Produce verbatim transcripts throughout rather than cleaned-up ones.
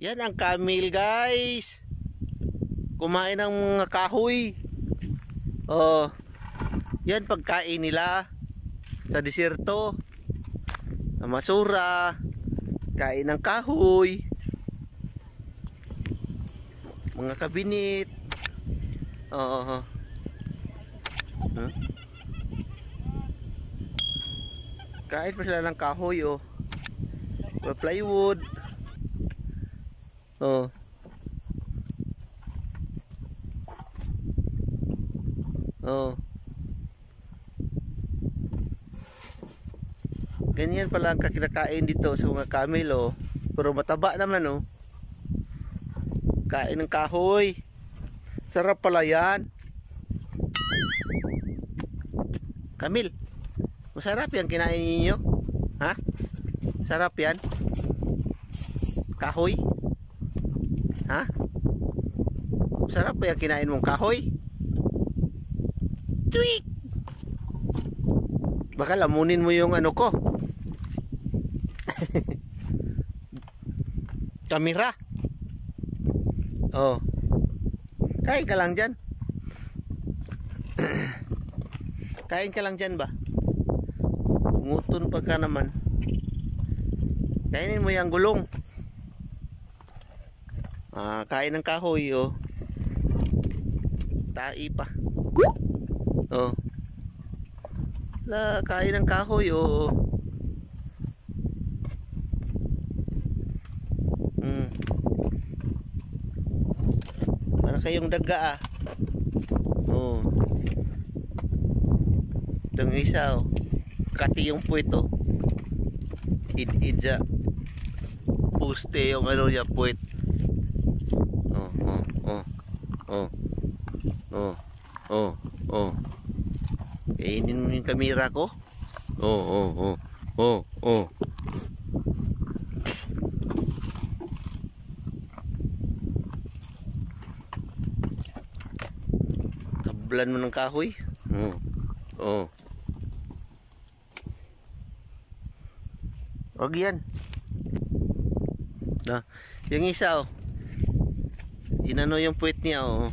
Yan ang camel, guys. Kumain ng mga kahoy. Oh. Yan pagkain nila sa desierto. Sa masura. Kain ng kahoy. Mga kabinit. Oo. Huh? Kain pa sila ng kahoy, oh. Plywood. Oh. Oh. Ganyan pala ang kinakain dito sa mga camel, oh. Pero mataba naman, oh. Kain ng kahoy. Sarap pala yan. Camel, masarap yan kinain ninyo? Ha? Sarap yan? Kahoy? Ha? Masarap ba yan kinain mong kahoy? Tweak! Baka lamunin mo yung ano ko. Kamera. Oh. Kain ka lang dyan. Kain ka lang dyan ba? Bunguton pa ka naman. Kainin mo yung gulong. Ah, kain ng kahoy, oh. Tai pa. Oh. La, kain ng kahoy, oh. Hmm. Para kayong daga, ah. Oh. Itong isa, oh. Kati yung puwet, oh. Id-idja. Puste yung ano niya, puwet. Oh, oh, oh. Oh. Oh. Oh, oh. Kainin mo yung kamera ko. Oh, oh, oh. Oh, oh. Tablan mo ng kahoy. Oh. Oh. Wag yan. Na, yung isa, oh. Inano yung puwet niya, oh.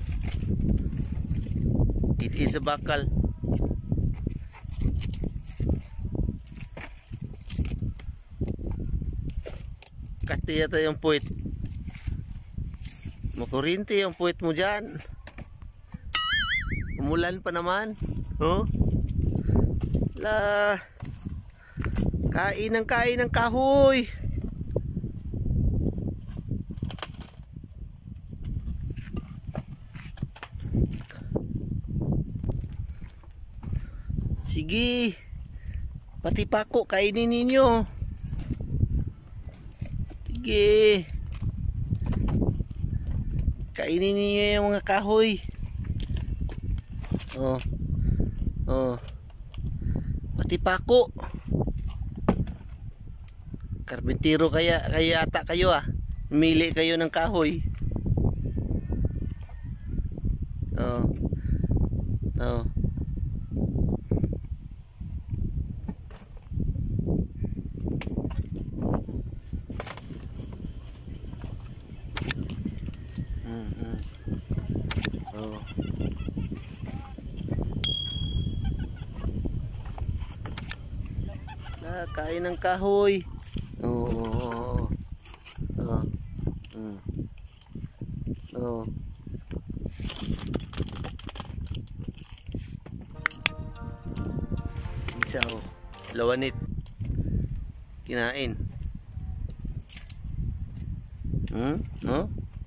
It is a bakal. Kati yata yung puwet. Makurinti yung puwet mo dyan. Umulan pa naman. Oh. La. Kain ng kain ng kahoy. Sige. Pati pako kainin ninyo. Sige. Kainin ninyo yung mga kahoy. Oh. Oh. Pati pako. Karbentiro kaya kaya ata kayo, ah. Mili kayo ng kahoy. Oh. Oh. Mm-hmm. Oh. Ah, kain ng kahoy. Oh, oh, oh, oh, mm. Oh. Isa, oh. Lawanit. Kinain. Hmm? No?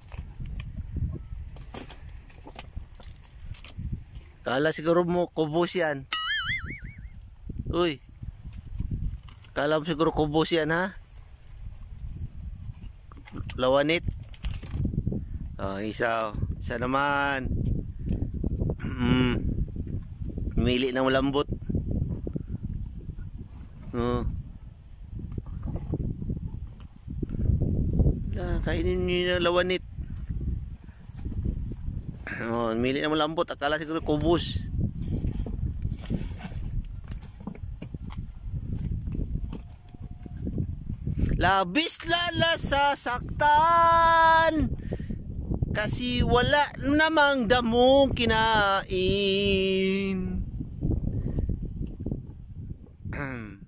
Kala siguro mo kubos yan. Uy. Kala mo siguro kubos yan, ha? Lawanit. Oh, isa, oh. Isa naman. Mm. Mili ng malambot. Oh. Ah, kainin niyo yung lawanit. Oh, mili ng malambot. Akala siguro kubos. labis lala sasaktan kasi wala namang damong kinain.